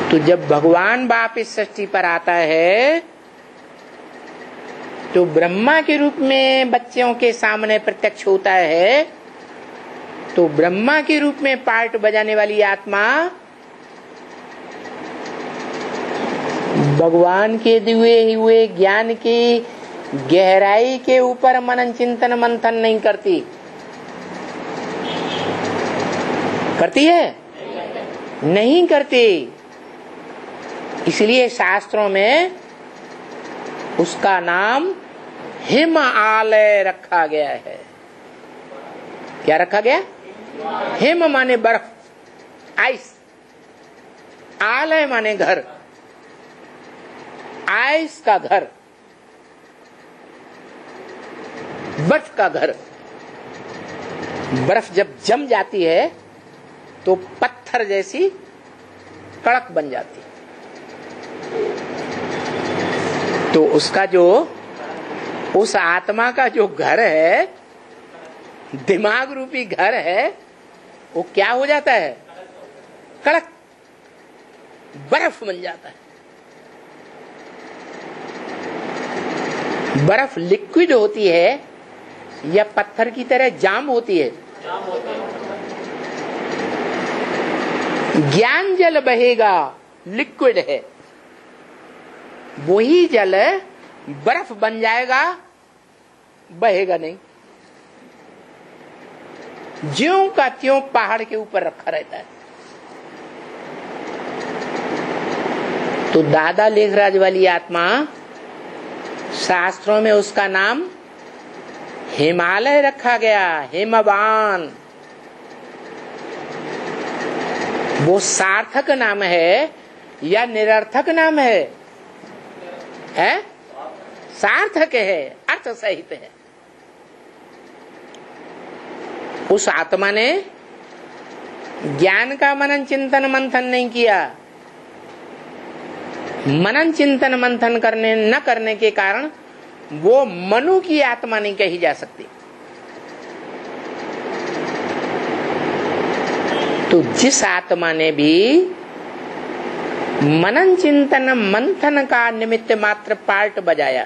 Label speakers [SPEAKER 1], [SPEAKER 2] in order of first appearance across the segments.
[SPEAKER 1] तो जब भगवान बाप इस सृष्टि पर आता है तो ब्रह्मा के रूप में बच्चों के सामने प्रत्यक्ष होता है, तो ब्रह्मा के रूप में पार्ट बजाने वाली आत्मा भगवान के दिए हुए ज्ञान की गहराई के ऊपर मनन चिंतन मंथन नहीं करती। करती है? नहीं करती। इसलिए शास्त्रों में उसका नाम हिमालय रखा गया है। क्या रखा गया? हिम माने बर्फ, आइस, आलय माने घर, आइस का घर, बर्फ का घर। बर्फ जब जम जाती है तो पत्थर जैसी कड़क बन जाती है। तो उसका जो, उस आत्मा का जो घर है, दिमाग रूपी घर है, वो क्या हो जाता है? कड़क, बर्फ बन जाता है। बर्फ लिक्विड होती है या पत्थर की तरह जाम होती है? ज्ञान जल बहेगा, लिक्विड है, वही जल बर्फ बन जाएगा, बहेगा नहीं, ज्यों का त्यों पहाड़ के ऊपर रखा रहता है। तो दादा लेखराज वाली आत्मा, शास्त्रों में उसका नाम हिमालय रखा गया, हिमवान। वो सार्थक नाम है या निरर्थक नाम है? है? सार्थक है, अर्थ सहित है। उस आत्मा ने ज्ञान का मनन चिंतन मंथन नहीं किया। मनन चिंतन मंथन न करने के कारण वो मनु की आत्मा नहीं कही जा सकती। तो जिस आत्मा ने भी मनन चिंतन मंथन का निमित्त मात्र पार्ट बजाया,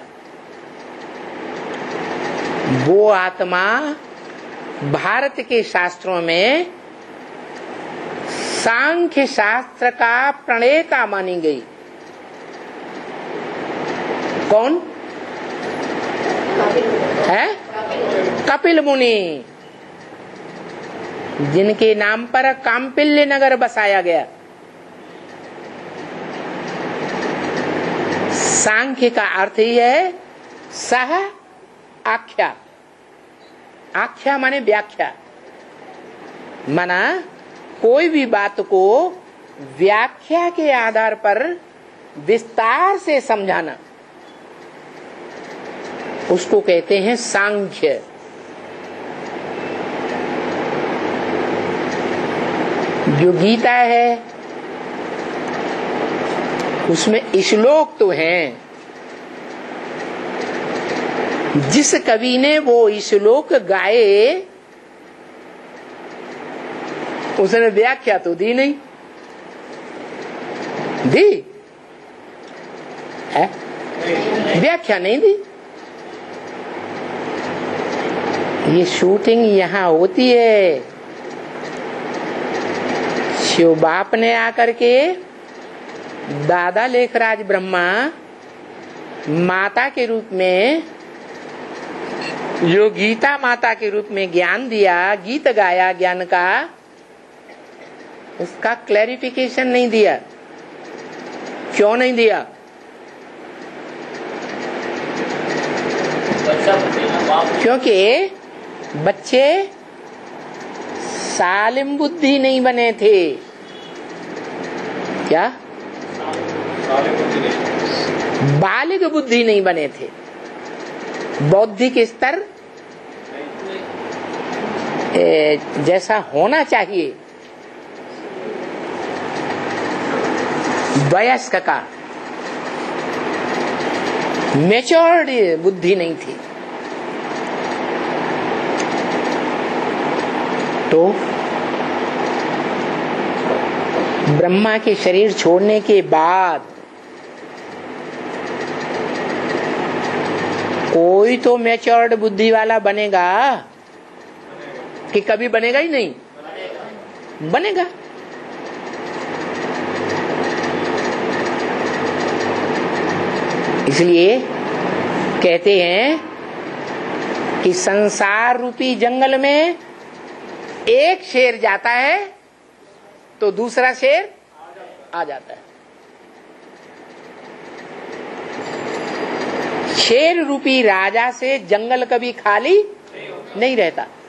[SPEAKER 1] वो आत्मा भारत के शास्त्रों में सांख्य शास्त्र का प्रणेता मानी गई। कौन है? कपिल मुनि, जिनके नाम पर काम्पिल्य नगर बसाया गया। सांख्य का अर्थ ही है सह आख्या। आख्या माने व्याख्या, माना कोई भी बात को व्याख्या के आधार पर विस्तार से समझाना, उसको कहते हैं सांख्य। जो गीता है उसमें श्लोक तो हैं, जिस कवि ने वो श्लोक गाए उसने व्याख्या तो दी नहीं। दी है? व्याख्या नहीं दी। ये शूटिंग यहाँ होती है, शिव बाप ने आकर के दादा लेखराज ब्रह्मा माता के रूप में, जो गीता माता के रूप में ज्ञान दिया, गीत गाया ज्ञान का, उसका क्लैरिफिकेशन नहीं दिया। क्यों नहीं दिया? क्योंकि बच्चे सालिम बुद्धि नहीं बने थे। क्या? बालिग बुद्धि नहीं बने थे। बौद्धिक स्तर जैसा होना चाहिए वयस्क का, मैच्योर्ड बुद्धि नहीं थी। तो ब्रह्मा के शरीर छोड़ने के बाद कोई तो मैच्योर्ड बुद्धि वाला बनेगा कि कभी बनेगा ही नहीं? बनेगा। इसलिए कहते हैं कि संसार रूपी जंगल में एक शेर जाता है तो दूसरा शेर आ जाता है। शेर रूपी राजा से जंगल कभी खाली नहीं रहता।